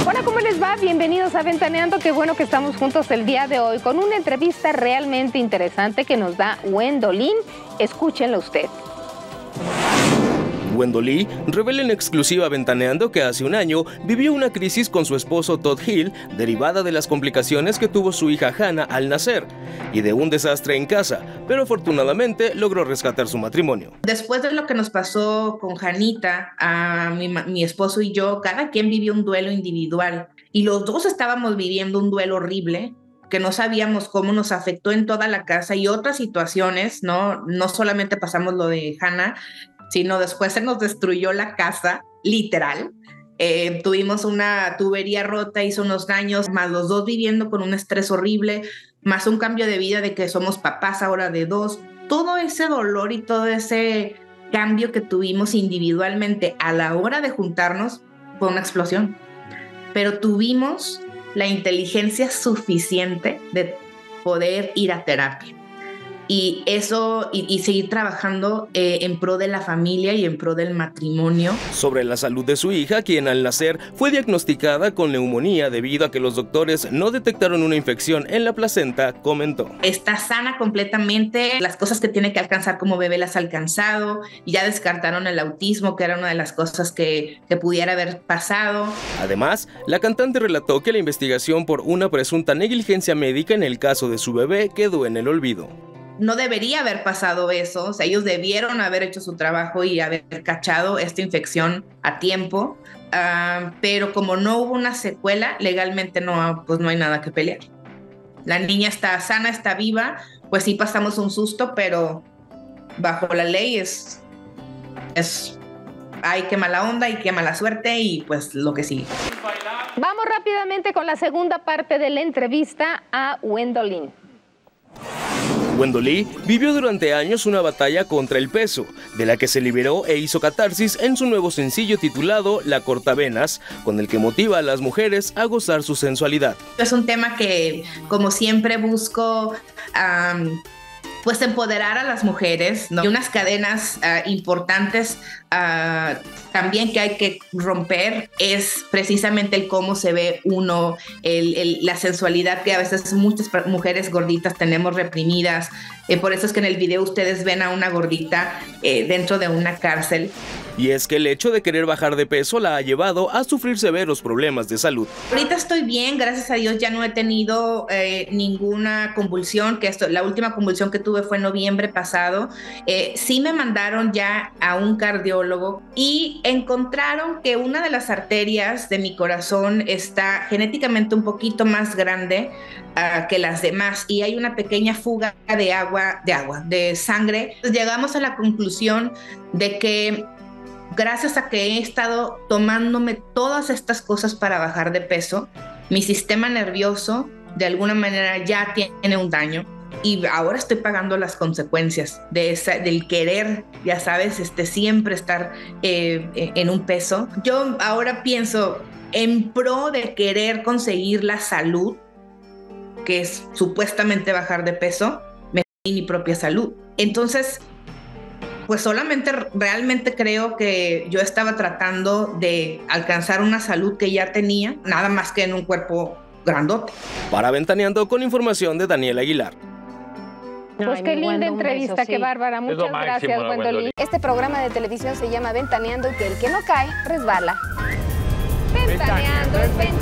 Hola, ¿cómo les va? Bienvenidos a Ventaneando. Qué bueno que estamos juntos el día de hoy con una entrevista realmente interesante que nos da Gwendolyn. Escúchenlo usted. Gwendolyn revela en exclusiva Ventaneando que hace un año vivió una crisis con su esposo Todd Hill derivada de las complicaciones que tuvo su hija Hannah al nacer y de un desastre en casa, pero afortunadamente logró rescatar su matrimonio. Después de lo que nos pasó con Janita, a mi esposo y yo, cada quien vivió un duelo individual y los dos estábamos viviendo un duelo horrible que no sabíamos cómo nos afectó en toda la casa y otras situaciones, no solamente pasamos lo de Hannah, sino después se nos destruyó la casa, literal. Tuvimos una tubería rota, hizo unos daños, más los dos viviendo con un estrés horrible, más un cambio de vida de que somos papás ahora de dos. Todo ese dolor y todo ese cambio que tuvimos individualmente a la hora de juntarnos fue una explosión. Pero tuvimos la inteligencia suficiente de poder ir a terapia. Y eso, y seguir trabajando en pro de la familia y en pro del matrimonio. Sobre la salud de su hija, quien al nacer fue diagnosticada con neumonía debido a que los doctores no detectaron una infección en la placenta, comentó. Está sana completamente, las cosas que tiene que alcanzar como bebé las ha alcanzado, ya descartaron el autismo, que era una de las cosas que pudiera haber pasado. Además, la cantante relató que la investigación por una presunta negligencia médica en el caso de su bebé quedó en el olvido. No debería haber pasado eso, o sea, ellos debieron haber hecho su trabajo y haber cachado esta infección a tiempo, pero como no hubo una secuela, legalmente pues no hay nada que pelear. La niña está sana, está viva, pues sí pasamos un susto, pero bajo la ley hay que mala onda y qué mala suerte y pues lo que sigue. Vamos rápidamente con la segunda parte de la entrevista a Gwendolyn. Gwendolyn vivió durante años una batalla contra el peso, de la que se liberó e hizo catarsis en su nuevo sencillo titulado La Cortavenas, con el que motiva a las mujeres a gozar su sensualidad. Es un tema que, como siempre, busco pues empoderar a las mujeres, ¿no? Y unas cadenas importantes también que hay que romper es precisamente el cómo se ve uno, la sensualidad que a veces muchas mujeres gorditas tenemos reprimidas. Por eso es que en el video ustedes ven a una gordita dentro de una cárcel. Y es que el hecho de querer bajar de peso la ha llevado a sufrir severos problemas de salud. Ahorita estoy bien, gracias a Dios ya no he tenido ninguna convulsión, la última convulsión que tuve fue en noviembre pasado. Sí me mandaron ya a un cardiólogo y encontraron que una de las arterias de mi corazón está genéticamente un poquito más grande que las demás y hay una pequeña fuga de sangre. Entonces llegamos a la conclusión de que gracias a que he estado tomándome todas estas cosas para bajar de peso, mi sistema nervioso de alguna manera ya tiene un daño y ahora estoy pagando las consecuencias del querer, ya sabes, siempre estar en un peso. Yo ahora pienso en pro de querer conseguir la salud, que es supuestamente bajar de peso, me di mi propia salud. Entonces, pues solamente realmente creo que yo estaba tratando de alcanzar una salud que ya tenía, nada más que en un cuerpo grandote. Para Ventaneando, con información de Daniel Aguilar. Pues qué linda entrevista, qué bárbara. Muchas gracias, Gwendolyn. Este programa de televisión se llama Ventaneando y que el que no cae, resbala. Ventaneando es